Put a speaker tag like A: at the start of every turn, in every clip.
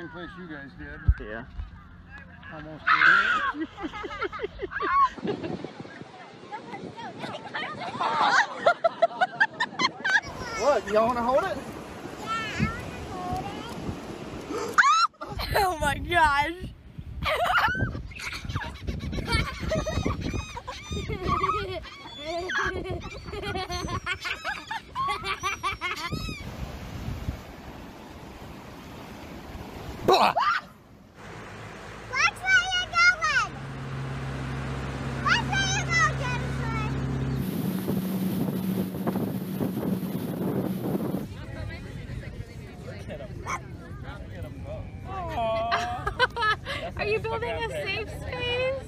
A: same place you guys did.
B: Yeah.
A: Almost.
B: What? Y'all want to hold it?
C: Oh my gosh.
B: Bah!
D: Watch where you're going. Watch where you go, Jennifer.
C: Are you building a safe space?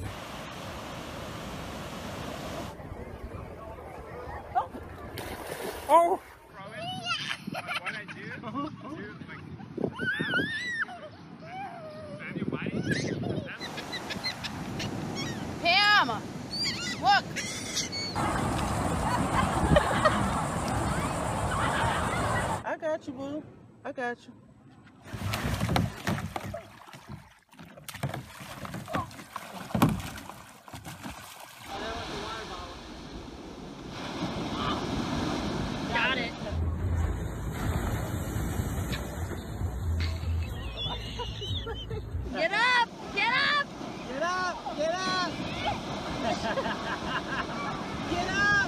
B: Oh!
C: Pam! Look!
B: I got you, boo. I got you.
C: Got it. Get up! Get up!
B: Get up! Get up! Get up!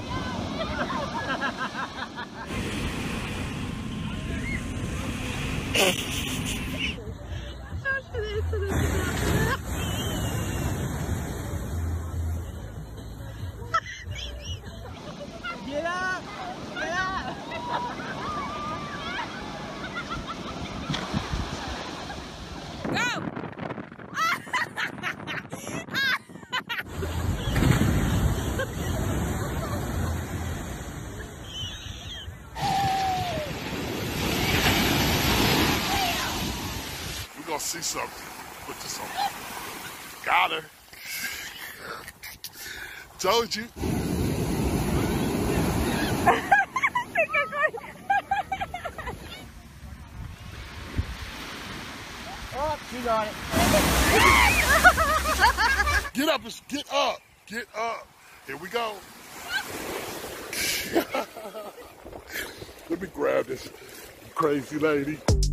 B: Get up! Get up!
C: Go!
E: We're gonna see something. Put this on. Got her. Told you.
B: Oh, you got it.
E: Get up. Get up. Get up. Here we go. Let me grab this crazy lady.